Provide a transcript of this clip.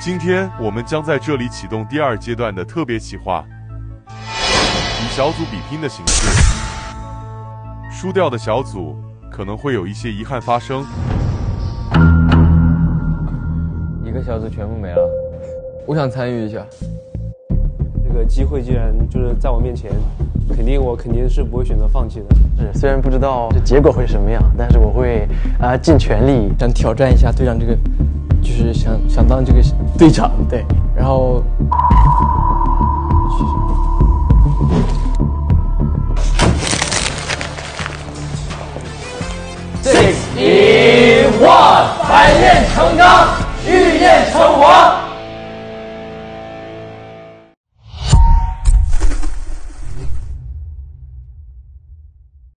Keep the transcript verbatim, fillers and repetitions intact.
今天我们将在这里启动第二阶段的特别企划，以小组比拼的形式，输掉的小组可能会有一些遗憾发生。 一个小组全部没了，我想参与一下。 这个机会既然就是在我面前，肯定我肯定是不会选择放弃的。 是，虽然不知道这结果会是什么样，但是我会啊、呃、尽全力想挑战一下队长这个，就是想想当这个队长，对，然后。 Six in one，百炼成钢，玉炼成王。